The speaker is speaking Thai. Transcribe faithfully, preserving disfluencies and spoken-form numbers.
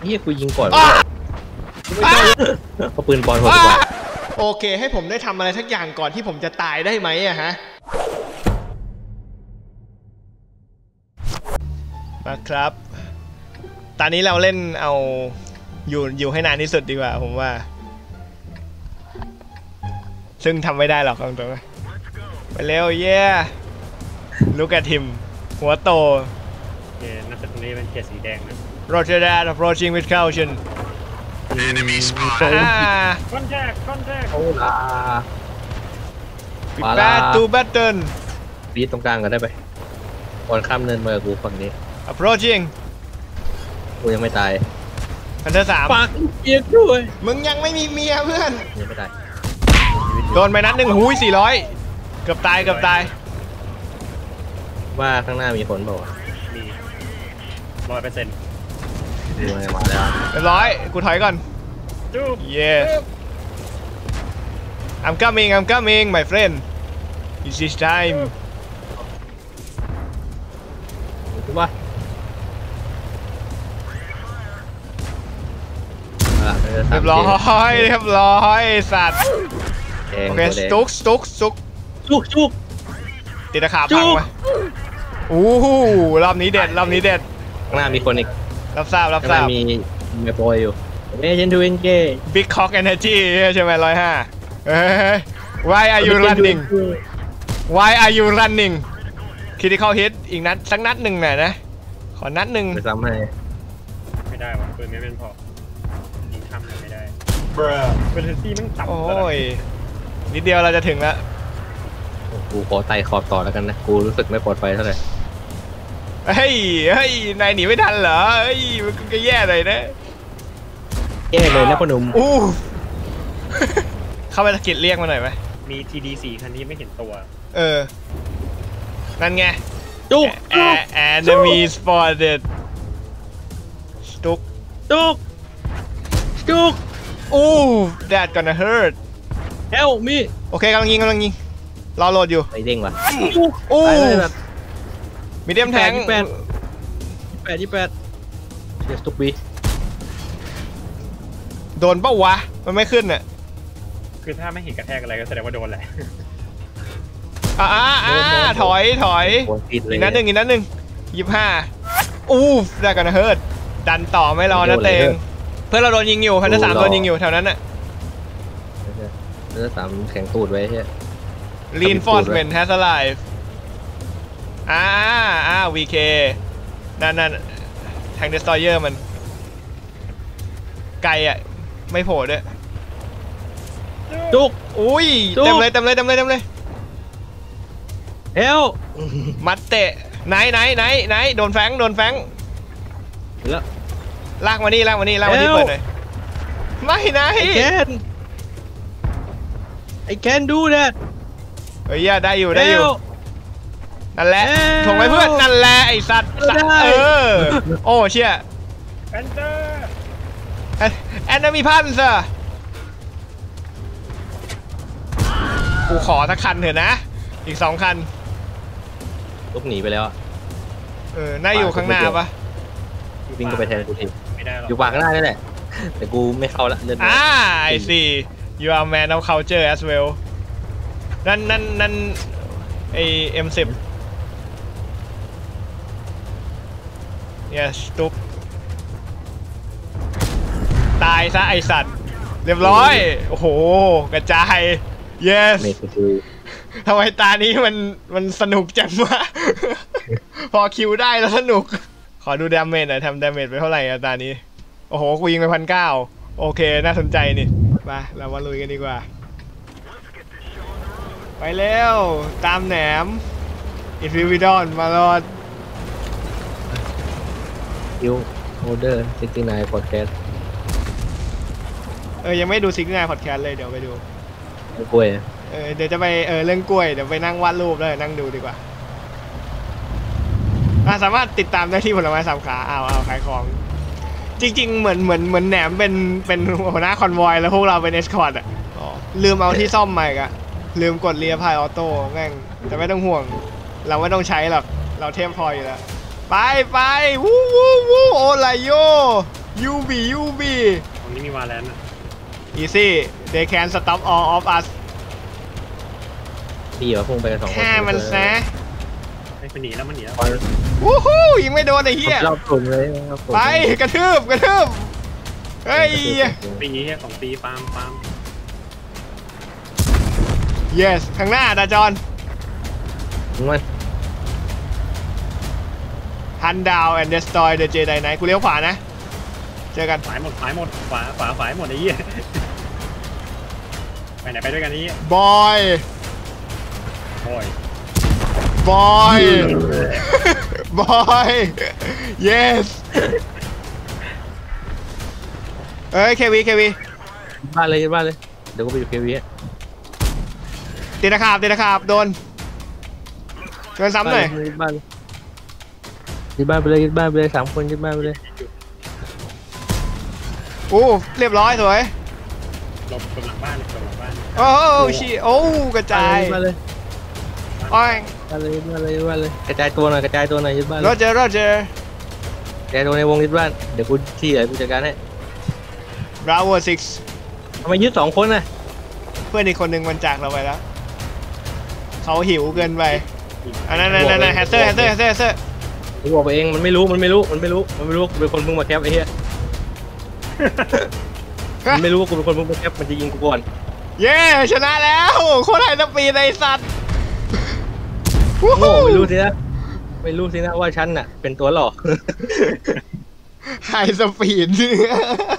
เฮียกูยิงก่อนเอาปืนบอลหัวกว่าโอเคให้ผมได้ทำอะไรสักอย่างก่อนที่ผมจะตายได้ไหมอะฮะมาครับตอนนี้เราเล่นเอาอยู่อยู่ให้นานที่สุดดีกว่าผมว่าซึ่งทำไม่ได้หรอกตรงๆไปเร็วเย่ลูกกระทิมหัวโตเย่นับจากตรงนี้เป็นเขตสีแดงนะ Roger that approaching with caution Enemy spotted ก้อนแรกก้อนแรกโอ้ลา Prepare to battle ปีตรงกลางกันได้ไปบอลข้ามเนินมากูฝั่งนี้ approaching กูยังไม่ตายพันเธอสามปากเกียร์ด้วยมึงยังไม่มีเมียเพื่อนยังไม่ตายโดนไปนัดหนึ่งหูยสี่ร้อยเกือบตายเกือบตายว่าข้างหน้ามีคนบอกมีร้อยเปอร์เซ็นต์ดูไงมาแล้วเรียบร้อยกูถอยก่อน yes I'm coming I'm coming my friend it's this time ถูกป่ะเรียบร้อยเรียบร้อยสัตว์โอเคสตุกสตุกสตุกจุกจุกติดตะขาบพังมาอู้หูรอบนี้เด็ดรอบนี้เด็ดข้างหน้ามีคนอีกรับทราบรับทราบมีมีบอยอยู่เมย์เจนทูเอนเก้ Big Cock Energy ใช่ไหมร้อยห้า Why are you running Why are you running Critical hit อีกนัดสักนัดหนึ่งหน่อยนะขอนัดหนึ่งไปซ้ำให้ไม่ได้วะปืนไม่เป็นพอยิงทำไม่ได้เป็นเทนซี่มันต่ำโอ้ยนิดเดียวเราจะถึงแล้วกูขอไต่ขอบต่อแล้วกันนะกูรู้สึกไม่ปลอดภัยเท่าไหร่เฮ้ยเฮ้ยนายหนีไม่ทันเหรอเฮ้ยมันก็แย่เลยนะแย่เลยนะพ่อหนุ่มอู้เข้าไปตะกิดเรียกมาหน่อยไหมมี ที ดี สี่ คันนี้ไม่เห็นตัวเออนั่นไงจุก enemy spotted จุกจุกจุกอู้ that gonna hurt help me โอเคกำลังยิงกำลังยิงรอโหลดอยู่ไอเด้งว่ะอู้มีเดียมแทงยี่แปดยี่แปดยี่แปดเดี๋ยวสตุกบีโดนปะวะมันไม่ขึ้นน่ะคือถ้าไม่เห็นกระแทกอะไรก็แสดงว่าโดนแหละอ่าอ่าถอยถอยอีกนัดหนึ่งอีกนัดหนึ่งยี่ห้าอู้ได้กันนะเฮิร์ตดันต่อไม่รอนะเตงเพื่อนเราโดนยิงอยู่พันธสามโดนยิงอยู่แถวนั้นน่ะพันธสามแข็งตูดไว้ใช่ Reinforcement has arrived อ่าอ่า วี เค นั่นนั่นแทง Destroyer มันไกลอ่ะไม่โผล่ด้วยจุกอุ้ยเต็มเลยเต็มเลยเต็มเลยเต็มเลยเฮลมัดเตะไหนไหนไหนไหนโดนแฟงโดนแฟงแล้วลากมานี่ลากมานี่ลากมานี่เปิดเลยไม่ไหน I can I can do that เฮ้ยได้อยู่ได้อยู่นั่นแหละถ่วงไว้เพื่อนนั่นแหละไอสัตว์เออโอ้เชี่ยแอนเตอร์แอนเดอร์มีพันซะกูขอสักคันเถอะนะอีกสองคันลุกหนีไปแล้วเออน่าอยู่ข้างหน้าปะวิ่งก็ไปแทนกูทีไม่ได้หรอกอยู่ฝั่งข้างหน้านี่แหละแต่กูไม่เข้าละอ่าไอซี you are man of culture as well นั่นนั่นนั่นไอ เอ็ม สิบ yes ตุ๊บตายซะไอสัตว์เรียบร้อยโอ้โหกระจาย yes ทำไมตานี้มันมันสนุกจังวะ พอคิวได้แล้วสนุกขอดูดาเมจหน่อยทำดาเมจไปเท่าไหร่อะตานี้โอ้โหกูยิงไปพันเก้าโอเคน่าสนใจนี่มาเรามาลุยกันดีกว่าไปเร็วตามแหนมอินฟิวิดอนมาลอดคิวโอเดอร์ซิกตี้ไนน์พอดแคสต์เออยังไม่ดูซิกตี้ไนน์พอดแคสต์เลยเดี๋ยวไปดูกล้วยเออเดี๋ยวจะไปเออเรื่องกล้วยเดี๋ยวไปนั่งวาดรูปเลยนั่งดูดีกว่าสามารถติดตามได้ที่ผลไม้สามขาเอาเอาขายของจริงๆเหมือนเหมือนเหมือนแหนมเป็นเป็นหัวหน้าคอนวอยแล้วพวกเราเป็นเอสคอร์ตอ่ะลืมเอาที่ซ่อมใหม่กะลืมกดเรียพายออโต้แม่งแต่ไม่ต้องห่วงเราไม่ต้องใช้หรอกเราเทมพออยู่แล้วไปไปวู้วู้วู้โอไลโยยูบียูบีตรงนี้มีวาแลนต์อะ easy they can stop all of us ดีเหรอพุ่งไปกันสองคนฆ่ามันซะไอ้ยมันหนีแล้วมันหนีแล้ววู้ฮู้ยิงไม่โดนไอ้เหี้ยรอบกลุ่มเลยรอบกลุ่มไปกระทืบกระทืบเฮ้ยปีเฮียของปีปาล์มปาล์ม yes ข้างหน้าดาจอนมัน hunt down and destroy the Jedi Knight กูเลี้ยวขวานะเจอกันฝายหมดฝายหมดฝาฝาฝายหมดไอ้เหี้ยไปไหนไปด้วยกันไอ้เหี้ย boy โอ้ย boy boy yes เอ้ยเควีเควีบ้านเลยบ้านเลยเดี๋ยวกูไปอยู่เควีตีนะคาบตีนะคาบโดนโดนซ้ำหน่อยยึดบ้านยึดบ้านไปเลยยึดบ้านไปเลยสามคนยึดบ้านไปเลยอู้เรียบร้อยสวยหลบหลบหลังบ้านหลบหลังบ้านโอ้ชีโอ้กระจายมาเลยอ้อยมาเลยมาเลยมาเลยกระจายตัวหน่อยกระจายตัวหน่อยยึดบ้านโรเจอร์โรเจอร์กระจายตัวในวงยึดบ้านเดี๋ยวกูที่ไหนกูจัดการให้บราโวซิกทำไมยึดสองคนน่ะเพื่อนอีกคนหนึ่งมันจากเราไปแล้วเขาหิวเกินไปอันนั้นนั่นนั่นแฮตเซอร์แฮตเซอร์แฮตเซอร์แฮตเซอร์กูบอกไปเองมันไม่รู้มันไม่รู้มันไม่รู้มันไม่รู้กูเป็นคนมึงมาแคปไอ้เหี้ยมันไม่รู้ว่ากูเป็นคนมึงมาแคปมันจะยิงกูก่อนเย้ชนะแล้วโคตรไฮสปีดไอสัตว์โง่ไม่รู้สินะไม่รู้สินะว่าฉันน่ะเป็นตัวหลอกไฮสปีด